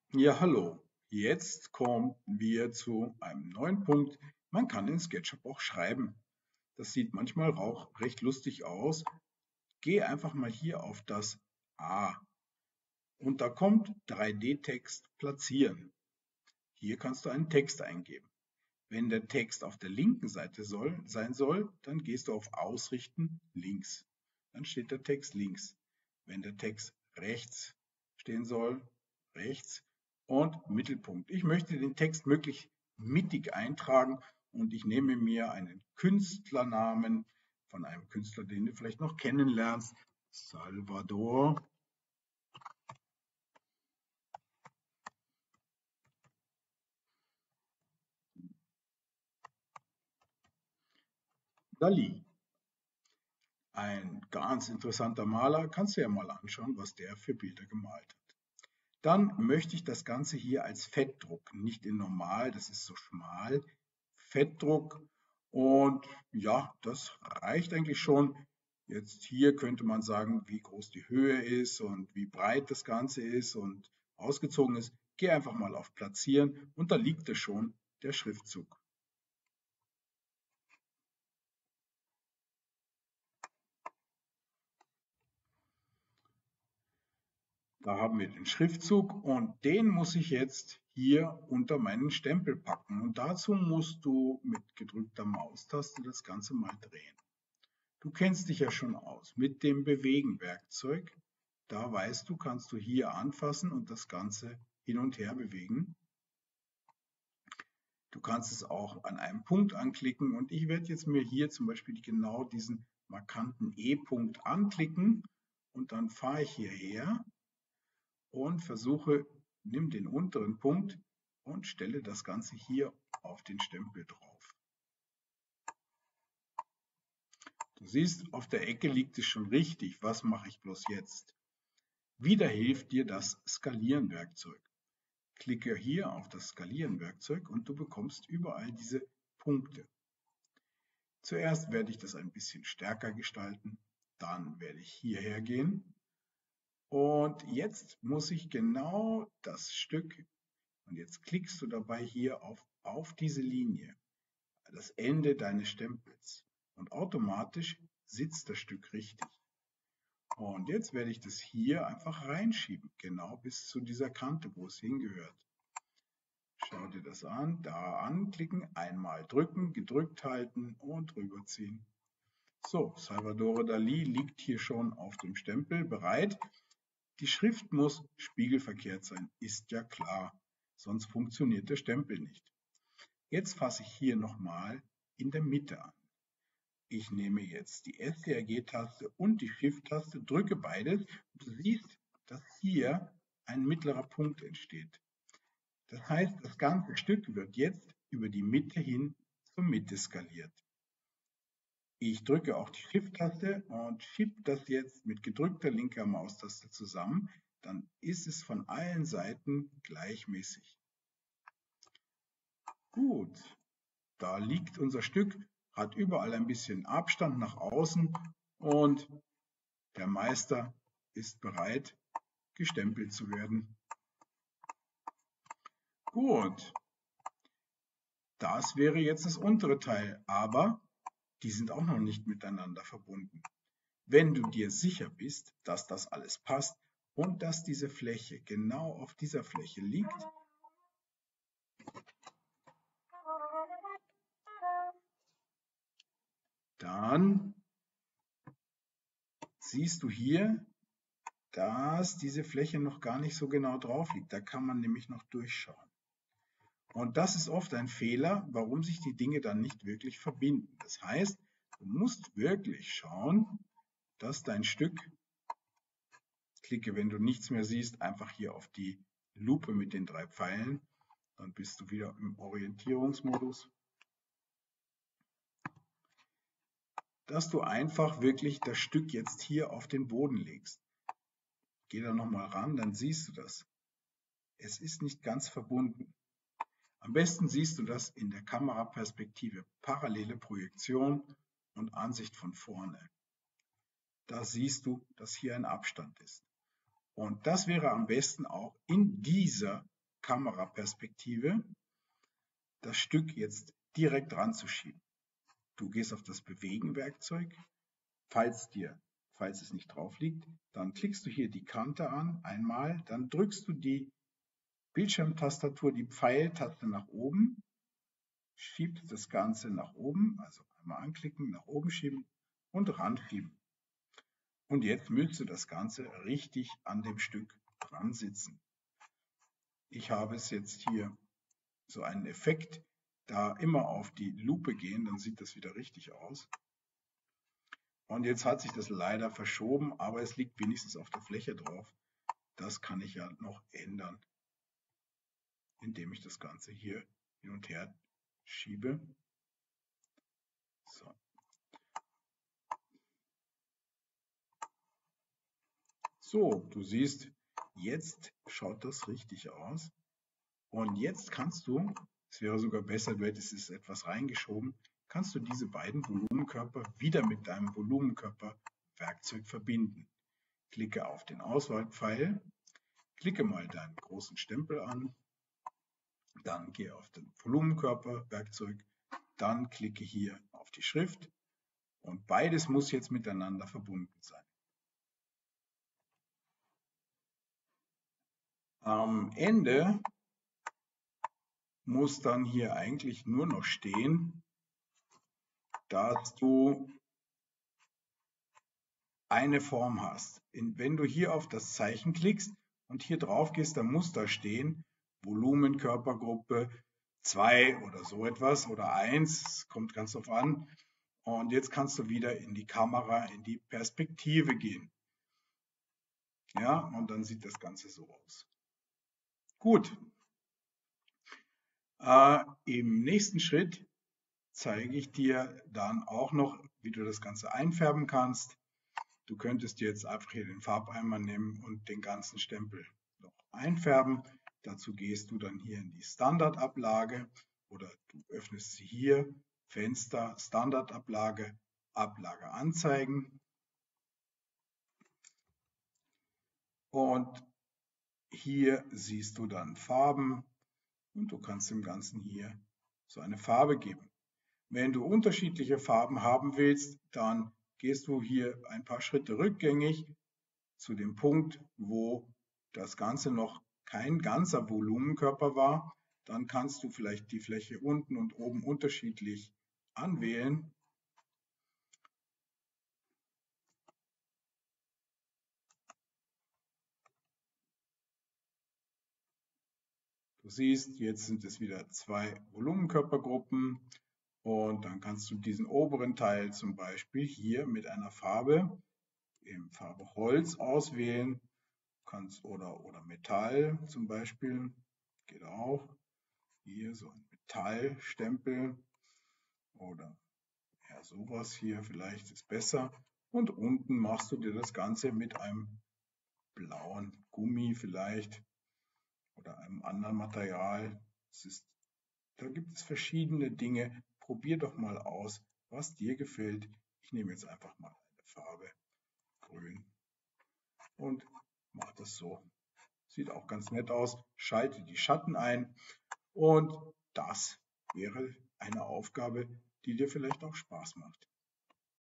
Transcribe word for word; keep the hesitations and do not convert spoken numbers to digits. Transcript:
Ja, hallo. Jetzt kommen wir zu einem neuen Punkt. Man kann in SketchUp auch schreiben. Das sieht manchmal auch recht lustig aus. Geh einfach mal hier auf das A und da kommt drei D-Text platzieren. Hier kannst du einen Text eingeben. Wenn der Text auf der linken Seite soll, sein soll, dann gehst du auf Ausrichten links. Dann steht der Text links. Wenn der Text rechts stehen soll, rechts und Mittelpunkt. Ich möchte den Text möglichst mittig eintragen und ich nehme mir einen Künstlernamen von einem Künstler, den du vielleicht noch kennenlernst. Salvador Dalí. Ein ganz interessanter Maler, kannst du ja mal anschauen, was der für Bilder gemalt hat. Dann möchte ich das Ganze hier als Fettdruck, nicht in normal, das ist so schmal, Fettdruck. Und ja, das reicht eigentlich schon. Jetzt hier könnte man sagen, wie groß die Höhe ist und wie breit das Ganze ist und ausgezogen ist. Geh einfach mal auf Platzieren und da liegt es schon, der Schriftzug. Da haben wir den Schriftzug und den muss ich jetzt hier unter meinen Stempel packen. Und dazu musst du mit gedrückter Maustaste das Ganze mal drehen. Du kennst dich ja schon aus mit dem Bewegen-Werkzeug. Da weißt du, kannst du hier anfassen und das Ganze hin und her bewegen. Du kannst es auch an einem Punkt anklicken und ich werde jetzt mir hier zum Beispiel genau diesen markanten E-Punkt anklicken und dann fahre ich hierher und versuche, nimm den unteren Punkt und stelle das Ganze hier auf den Stempel drauf. Du siehst, auf der Ecke liegt es schon richtig. Was mache ich bloß jetzt? Wieder hilft dir das Skalieren-Werkzeug. Klicke hier auf das Skalieren-Werkzeug und du bekommst überall diese Punkte. Zuerst werde ich das ein bisschen stärker gestalten, dann werde ich hierher gehen und jetzt muss ich genau das Stück, und jetzt klickst du dabei hier auf, auf diese Linie, das Ende deines Stempels und automatisch sitzt das Stück richtig. Und jetzt werde ich das hier einfach reinschieben, genau bis zu dieser Kante, wo es hingehört. Schau dir das an, da anklicken, einmal drücken, gedrückt halten und rüberziehen. So, Salvador Dalí liegt hier schon auf dem Stempel bereit. Die Schrift muss spiegelverkehrt sein, ist ja klar, sonst funktioniert der Stempel nicht. Jetzt fasse ich hier nochmal in der Mitte an. Ich nehme jetzt die S T R G-Taste und die Shift-Taste, drücke beides und du siehst, dass hier ein mittlerer Punkt entsteht. Das heißt, das ganze Stück wird jetzt über die Mitte hin zur Mitte skaliert. Ich drücke auch die Shift-Taste und schiebe das jetzt mit gedrückter linker Maustaste zusammen. Dann ist es von allen Seiten gleichmäßig. Gut, da liegt unser Stück, hat überall ein bisschen Abstand nach außen und der Meister ist bereit, gestempelt zu werden. Gut, das wäre jetzt das untere Teil, aber die sind auch noch nicht miteinander verbunden. Wenn du dir sicher bist, dass das alles passt und dass diese Fläche genau auf dieser Fläche liegt, dann siehst du hier, dass diese Fläche noch gar nicht so genau drauf liegt. Da kann man nämlich noch durchschauen. Und das ist oft ein Fehler, warum sich die Dinge dann nicht wirklich verbinden. Das heißt, du musst wirklich schauen, dass dein Stück, klicke, wenn du nichts mehr siehst, einfach hier auf die Lupe mit den drei Pfeilen, dann bist du wieder im Orientierungsmodus, dass du einfach wirklich das Stück jetzt hier auf den Boden legst. Geh da nochmal ran, dann siehst du das. Es ist nicht ganz verbunden. Am besten siehst du das in der Kameraperspektive parallele Projektion und Ansicht von vorne. Da siehst du, dass hier ein Abstand ist. Und das wäre am besten auch in dieser Kameraperspektive das Stück jetzt direkt ranzuschieben. Du gehst auf das Bewegen-Werkzeug, falls dir, falls es nicht drauf liegt, dann klickst du hier die Kante an, einmal, dann drückst du die Bildschirmtastatur, die Pfeiltaste nach oben, schiebst das Ganze nach oben, also einmal anklicken, nach oben schieben und ranschieben. Und jetzt müsste das Ganze richtig an dem Stück dran sitzen. Ich habe es jetzt hier so einen Effekt, da immer auf die Lupe gehen, dann sieht das wieder richtig aus. Und jetzt hat sich das leider verschoben, aber es liegt wenigstens auf der Fläche drauf. Das kann ich ja noch ändern, indem ich das Ganze hier hin und her schiebe. So. So, du siehst, jetzt schaut das richtig aus. Und jetzt kannst du, es wäre sogar besser, du hättest es etwas reingeschoben, kannst du diese beiden Volumenkörper wieder mit deinem Volumenkörperwerkzeug verbinden. Klicke auf den Auswahlpfeil, klicke mal deinen großen Stempel an, dann gehe auf den Volumenkörperwerkzeug, dann klicke hier auf die Schrift und beides muss jetzt miteinander verbunden sein. Am Ende muss dann hier eigentlich nur noch stehen, dass du eine Form hast. Wenn du hier auf das Zeichen klickst und hier drauf gehst, dann muss da stehen Volumenkörpergruppe zwei oder so etwas oder eins, kommt ganz drauf an. Und jetzt kannst du wieder in die Kamera, in die Perspektive gehen. Ja, und dann sieht das Ganze so aus. Gut. Äh, im nächsten Schritt zeige ich dir dann auch noch, wie du das Ganze einfärben kannst. Du könntest jetzt einfach hier den Farbeimer nehmen und den ganzen Stempel noch einfärben. Dazu gehst du dann hier in die Standardablage oder du öffnest sie hier, Fenster, Standardablage, Ablage anzeigen. Und hier siehst du dann Farben und du kannst dem Ganzen hier so eine Farbe geben. Wenn du unterschiedliche Farben haben willst, dann gehst du hier ein paar Schritte rückgängig zu dem Punkt, wo das Ganze noch kein ganzer Volumenkörper war. Dann kannst du vielleicht die Fläche unten und oben unterschiedlich anwählen. Du siehst, jetzt sind es wieder zwei Volumenkörpergruppen und dann kannst du diesen oberen Teil zum Beispiel hier mit einer Farbe, in Farbe Holz auswählen, kannst oder, oder Metall zum Beispiel, geht auch. Hier so ein Metallstempel oder ja, sowas hier vielleicht ist besser. Und unten machst du dir das Ganze mit einem blauen Gummi vielleicht oder einem anderen Material. Es ist, da gibt es verschiedene Dinge. Probier doch mal aus, was dir gefällt. Ich nehme jetzt einfach mal eine Farbe grün und mache das so. Sieht auch ganz nett aus. Schalte die Schatten ein und das wäre eine Aufgabe, die dir vielleicht auch Spaß macht.